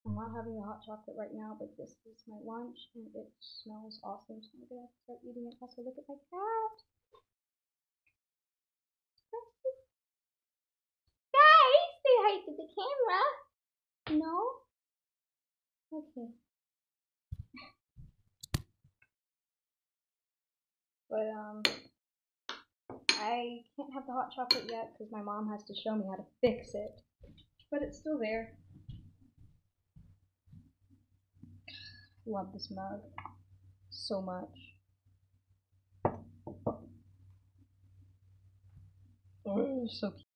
I'm not having the hot chocolate right now, but this is my lunch and it smells awesome, so I'm gonna start eating it. Also, look at my cat. Guys, say hi to the camera. No? Okay. But I can't have the hot chocolate yet because my mom has to show me how to fix it. But it's still there. Love this mug so much. Oh, so cute.